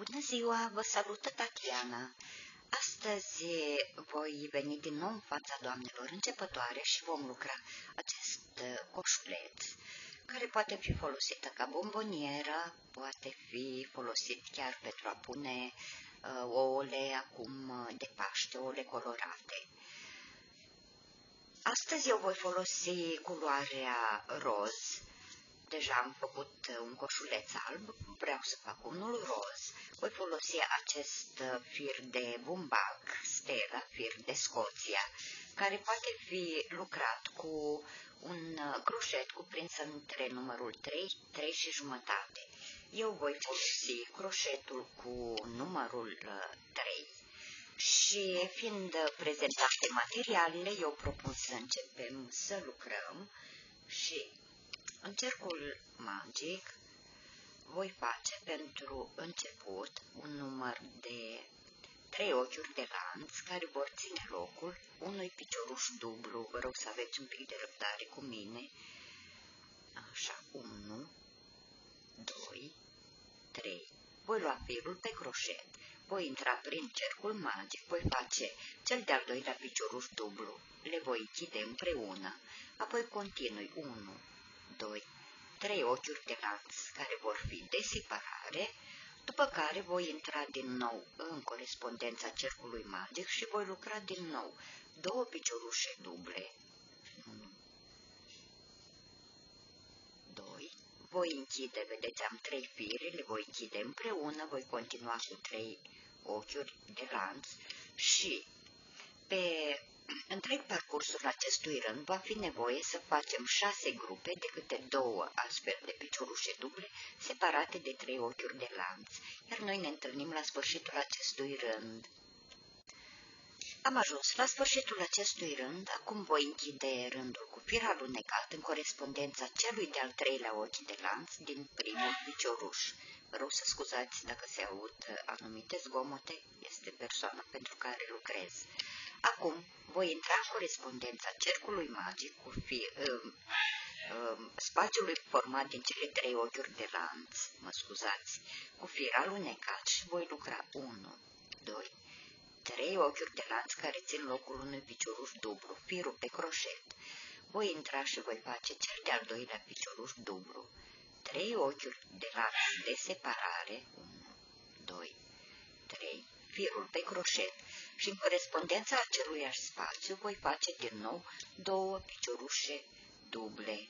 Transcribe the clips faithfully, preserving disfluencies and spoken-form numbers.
Bună ziua, vă salută Tatiana. Astăzi voi veni din nou în fața doamnelor începătoare și vom lucra acest coșuleț, care poate fi folosită ca bombonieră, poate fi folosit chiar pentru a pune uh, ouăle acum de Paște, ouăle colorate. Astăzi eu voi folosi culoarea roz. Deja am făcut un coșuleț alb, vreau să fac unul roz. Voi folosi acest fir de bumbac, Stella, fir de Scoția, care poate fi lucrat cu un croșet cuprins între numărul trei, trei și jumătate. Eu voi folosi croșetul cu numărul trei și fiind prezentate materialele, eu propun să începem să lucrăm și în cercul magic voi face pentru început un număr de trei ochiuri de lanț care vor ține locul unui picioruș dublu. Vă rog să aveți un pic de răbdare cu mine. Așa, unu, doi, trei. Voi lua firul pe croșet, voi intra prin cercul magic, voi face cel de-al doilea picioruș dublu, le voi închide împreună, apoi continui unu, doi, trei ochiuri de lanț care vor fi de separare, după care voi intra din nou în corespondența cercului magic și voi lucra din nou două piciorușe duble, unu, doi, voi închide, vedeți, am trei fire, le voi închide împreună, voi continua cu trei ochiuri de lanț și pe întreg parcursul acestui rând va fi nevoie să facem șase grupe de câte două astfel de piciorușe duble separate de trei ochiuri de lanț, iar noi ne întâlnim la sfârșitul acestui rând. Am ajuns la sfârșitul acestui rând, acum voi închide rândul cu fir alunecat în corespondența celui de-al treilea ochi de lanț din primul picioruș. Vă rog să scuzați dacă se aud anumite zgomote, este persoana pentru care lucrez. Acum voi intra în corespondența cercului magic cu fir, uh, uh, spațiului format din cele trei ochiuri de lanț, mă scuzați, cu fir alunecat și voi lucra unu, doi, trei ochiuri de lanț care țin locul unui picioruș dublu, firul pe croșet. Voi intra și voi face cel de-al doilea picioruș dublu, trei ochiuri de lanț de separare, unu, doi, trei, firul pe croșet și în corespondența aceluiași spațiu voi face din nou două piciorușe duble.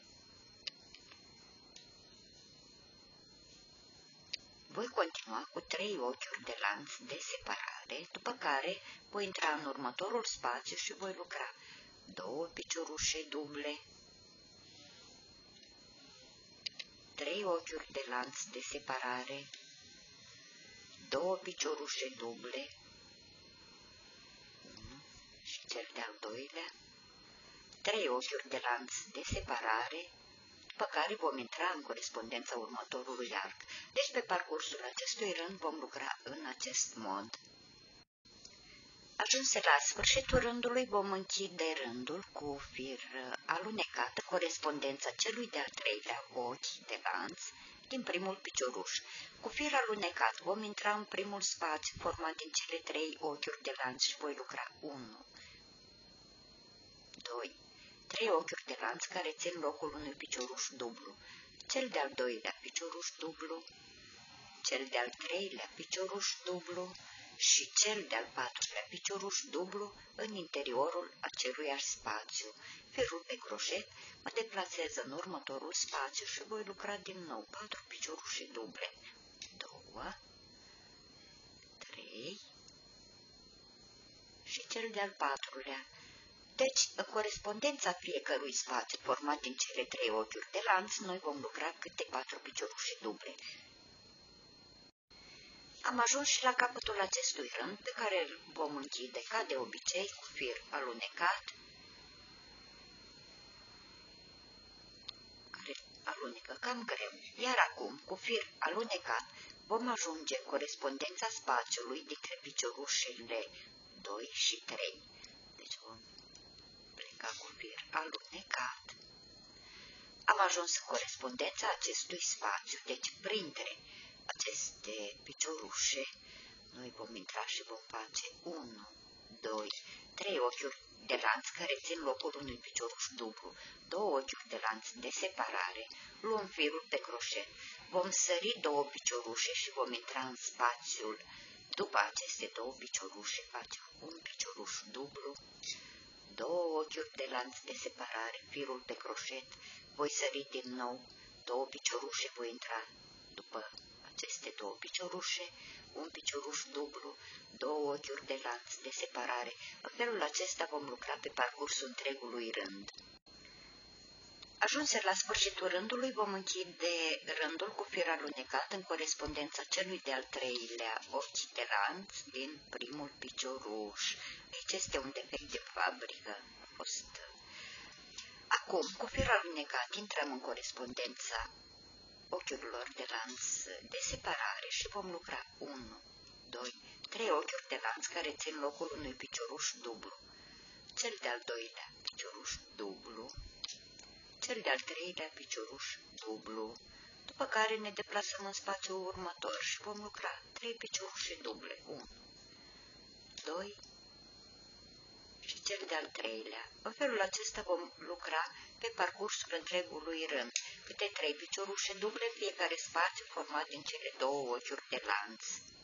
Voi continua cu trei ochiuri de lanț de separare, după care voi intra în următorul spațiu și voi lucra două piciorușe duble, trei ochiuri de lanț de separare, două piciorușe duble, unu și cel de-al doilea, trei ochiuri de lanț de separare, după care vom intra în corespondența următorului arc. Deci pe parcursul acestui rând vom lucra în acest mod. Ajunse la sfârșitul rândului, vom închide rândul cu fir alunecat, corespondența celui de-al treilea ochi de lanț din primul picioruș. Cu fir alunecat vom intra în primul spațiu format din cele trei ochiuri de lanț și voi lucra unu, doi, trei ochiuri de lanț care țin locul unui picioruș dublu, cel de-al doilea picioruș dublu, cel de-al treilea picioruș dublu și cel de-al patrulea picioruș dublu în interiorul aceluiași spațiu. Firul pe croșet, mă deplasez în următorul spațiu și voi lucra din nou patru piciorușe duble, doi, trei și cel de-al patrulea. Deci, în corespondența fiecărui spațiu format din cele trei ochiuri de lanț, noi vom lucra câte patru piciorușe duble. Am ajuns și la capătul acestui rând, pe care îl vom închide ca de obicei cu fir alunecat, care alunecă cam greu. Iar acum, cu fir alunecat, vom ajunge în corespondența spațiului dintre piciorușele doi și trei. Deci vom pleca cu fir alunecat. Am ajuns în corespondența acestui spațiu, deci printre aceste piciorușe, noi vom intra și vom face unu, doi, trei ochiuri de lanț care țin locul unui picioruș dublu, două ochiuri de lanț de separare, luăm firul de croșet, vom sări două piciorușe și vom intra în spațiul. După aceste două piciorușe facem un picioruș dublu, două ochiuri de lanț de separare, firul de croșet, voi sări din nou două piciorușe, voi intra după aceste două piciorușe, un picioruș dublu, două ochiuri de lanț de separare. În felul acesta vom lucra pe parcursul întregului rând. Ajunse la sfârșitul rândului, vom închide rândul cu fir alunecat în corespondența celui de-al treilea ochi de lanț din primul picioruș. Aici este un defect de fabrică. A fost... Acum, cu fir alunecat, intrăm în corespondența ochiurilor de lanț de separare și vom lucra unu, doi, trei ochiuri de lanț care țin locul unui picioruș dublu, cel de-al doilea picioruș dublu, cel de-al treilea picioruș dublu, după care ne deplasăm în spațiul următor și vom lucra trei piciorușe duble, unu, doi și cel de-al treilea. În felul acesta vom lucra pe parcursul întregului rând, câte trei piciorușe duble în fiecare spațiu format din cele două ochiuri de lanț.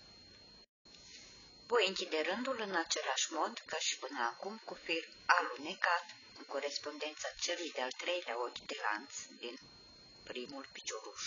Voi închide rândul în același mod ca și până acum cu fir alunecat în corespondența celui de-al treilea ochi de lanț din primul picioruș.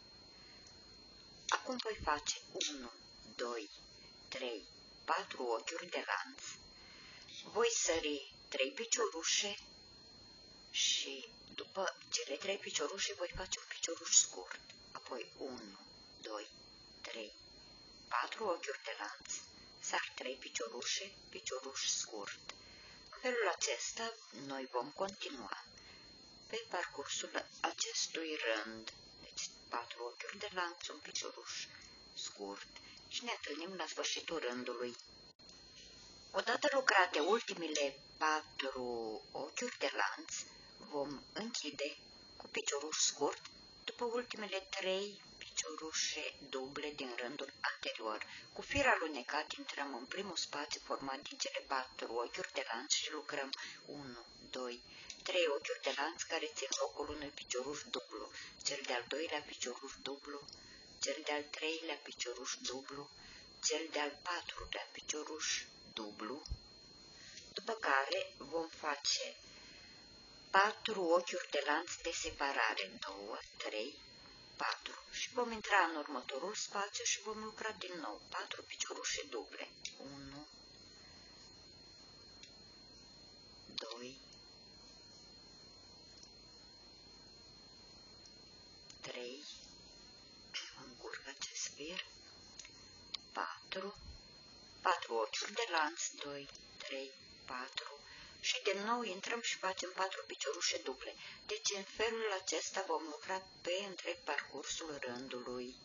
Acum voi face unu, doi, trei, patru ochiuri de lanț. Voi sări trei piciorușe și după cele trei piciorușe voi face un picioruș scurt, apoi unu, doi, trei, patru ochiuri de lanț, sar trei piciorușe, picioruș scurt. În felul acesta noi vom continua pe parcursul acestui rând, deci patru ochiuri de lanț, un picioruș scurt și ne întâlnim la sfârșitul rândului. Odată lucrate ultimele patru ochiuri de lanț, vom închide cu picioruș scurt după ultimele trei piciorușe duble din rândul anterior. Cu fir alunecat intrăm în primul spațiu format din cele patru ochiuri de lanț și lucrăm unu, doi, trei ochiuri de lanț care țin locul unui picioruș dublu, cel de-al doilea picioruș dublu, cel de-al treilea picioruș dublu, cel de-al patrulea picioruș dublu, după care vom face patru ochiuri de lanț de separare, doi, trei, patru și vom intra în următorul spațiu și vom lucra din nou patru piciorușe duble, unu, doi, trei, încurc acest fir, patru, patru ochiuri de lanț, doi, trei, patru și din nou intrăm și facem patru piciorușe duble. Deci în felul acesta vom lucra pe întreg parcursul rândului.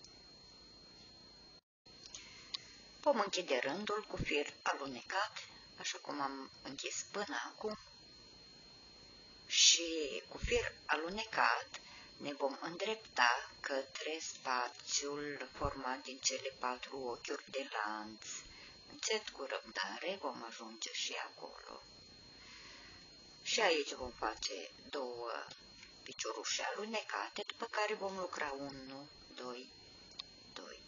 Vom închide rândul cu fir alunecat, așa cum am închis până acum, și cu fir alunecat ne vom îndrepta către spațiul format din cele patru ochiuri de lanț. Încet, cu răbdare, vom ajunge și acolo. Și aici vom face două piciorușe alunecate, după care vom lucra unu, doi, doi,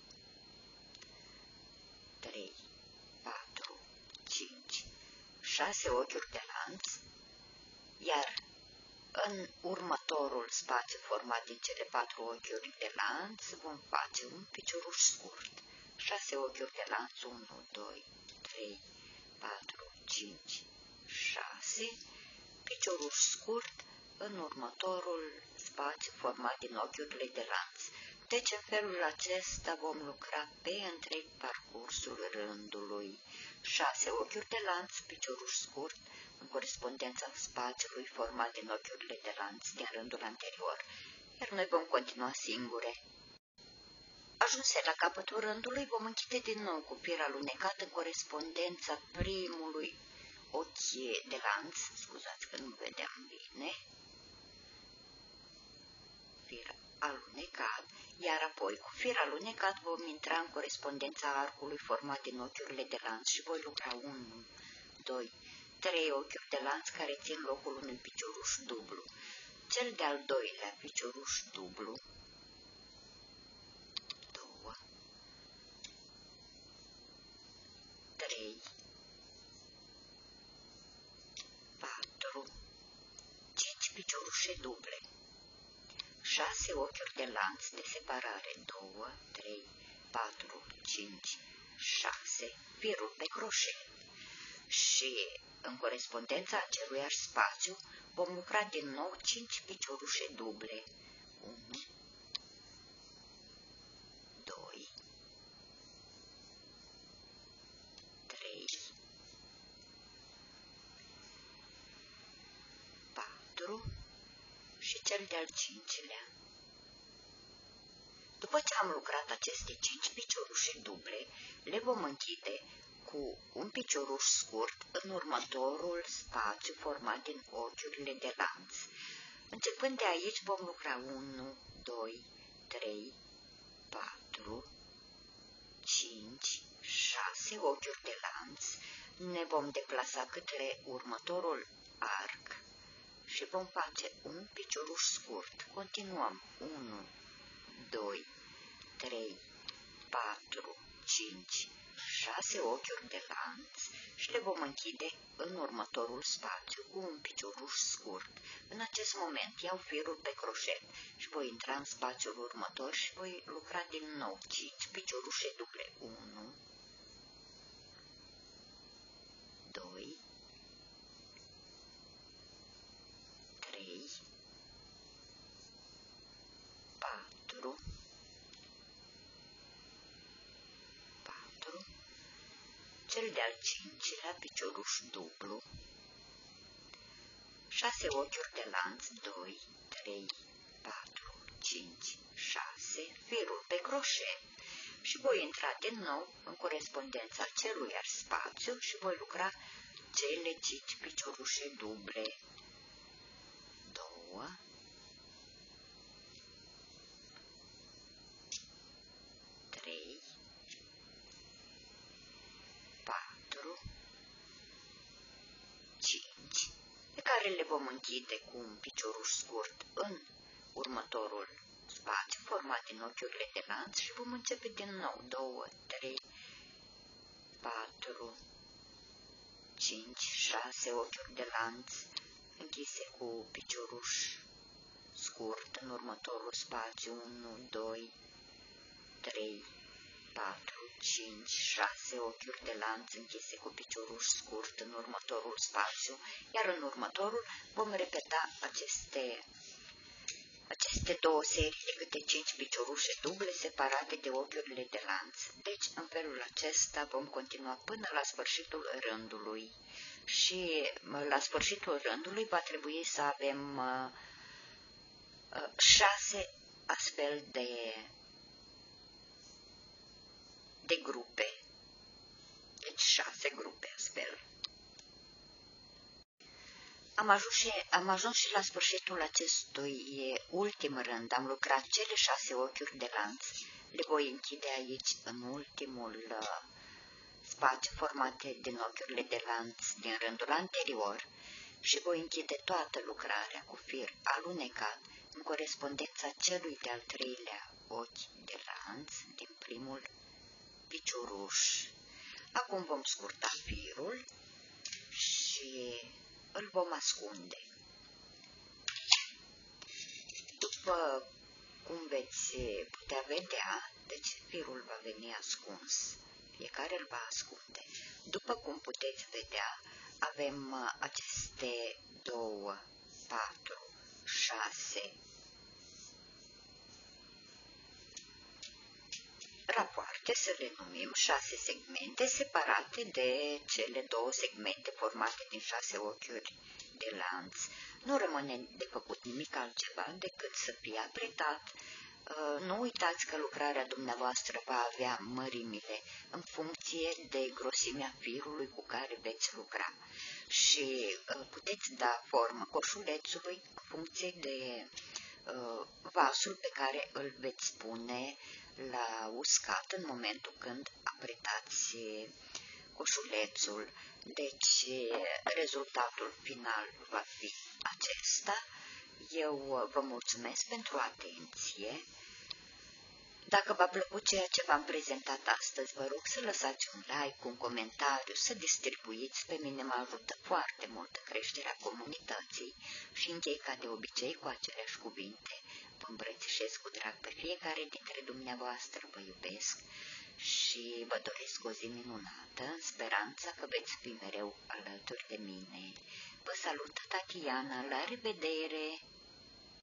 trei, patru, cinci, șase ochiuri de lanț, iar în următorul spațiu format din cele patru ochiuri de lanț vom face un picioruș scurt, șase ochiuri de lanț, unu, doi, trei, patru, cinci, șase, picioruș scurt în următorul spațiu format din ochiurile de lanț. Deci în felul acesta vom lucra pe întreg parcursul rândului. șase ochiuri de lanț, picioruș scurt, în corespondența spațiului format din ochiurile de lanț din rândul anterior, iar noi vom continua singure. Ajunse la capătul rândului, vom închide din nou cu fir alunecat în corespondența primului ochi de lanț, scuzați că nu vedeam bine, fir alunecat, iar apoi cu fir alunecat vom intra în corespondența arcului format din ochiurile de lanț și voi lucra unu, doi, trei ochiuri de lanț care țin locul unui picioruș dublu. Cel de-al doilea picioruș dublu, doi, trei, patru, cinci piciorușe duble, șase ochiuri de lanț de separare, doi, trei, patru, cinci, șase, firul pe croșet și în corespondența aceluiași spațiu vom lucra din nou cinci piciorușe duble, unu, doi, trei, patru și cel de-al cincilea. După ce am lucrat aceste cinci piciorușe duble, le vom închide cu un picioruș scurt în următorul spațiu format din ochiurile de lanț. Începând de aici vom lucra unu, doi, trei, patru, cinci, șase ochiuri de lanț, ne vom deplasa către următorul arc și vom face un picioruș scurt. Continuăm unu, doi, trei, patru, cinci, șase ochiuri de lanț și le vom închide în următorul spațiu cu un picioruș scurt. În acest moment iau firul pe croșet și voi intra în spațiul următor și voi lucra din nou cinci piciorușe duble, unu, doi, trei, patru, patru, cel de-al cincilea picioruș dublu, șase ochiuri de lanț, doi, trei, patru, cinci, șase, firul pe croșet și voi intra din nou în corespondența aceluiași spațiu și voi lucra cele cinci piciorușe duble, doi, trei, patru, cinci, pe care le vom închide cu un picioruș scurt în următorul spațiu format din ochiurile de lanț și vom începe din nou doi, trei, patru, cinci, șase ochiuri de lanț închise cu picioruș scurt în următorul spațiu, unu, doi, trei, patru, cinci, șase ochiuri de lanț închise cu picioruș scurt în următorul spațiu, iar în următorul vom repeta aceste, aceste două serii de câte cinci piciorușe duble separate de ochiurile de lanț. Deci, în felul acesta vom continua până la sfârșitul rândului și la sfârșitul rândului va trebui să avem uh, uh, șase astfel de de grupe, deci șase grupe astfel. Am ajuns, și, am ajuns și la sfârșitul acestui ultim rând, am lucrat cele șase ochiuri de lanț, le voi închide aici în ultimul uh, spațiu formate din ochiurile de lanț din rândul anterior și voi închide toată lucrarea cu fir alunecat în corespondența celui de-al treilea ochi de lanț din primul picioruș. Acum vom scurta firul și îl vom ascunde. După cum veți putea vedea, deci firul va veni ascuns, fiecare îl va ascunde. După cum puteți vedea, avem aceste două, patru, șase rapoarte, să le numim șase segmente separate de cele două segmente formate din șase ochiuri de lanț. Nu rămâne de făcut nimic altceva decât să fie apretat. Nu uitați că lucrarea dumneavoastră va avea mărimile în funcție de grosimea firului cu care veți lucra și puteți da formă coșulețului în funcție de uh, vasul pe care îl veți pune la uscat în momentul când apretați coșulețul. Deci rezultatul final va fi acesta. Eu vă mulțumesc pentru atenție. Dacă v-a plăcut ceea ce v-am prezentat astăzi, vă rog să lăsați un like, un comentariu, să distribuiți, pe mine mă ajută foarte mult creșterea comunității și închei ca de obicei cu aceleași cuvinte. Vă îmbrățișez cu drag pe fiecare dintre dumneavoastră, vă iubesc și vă doresc o zi minunată, în speranța că veți fi mereu alături de mine. Vă salută Tatiana, la revedere!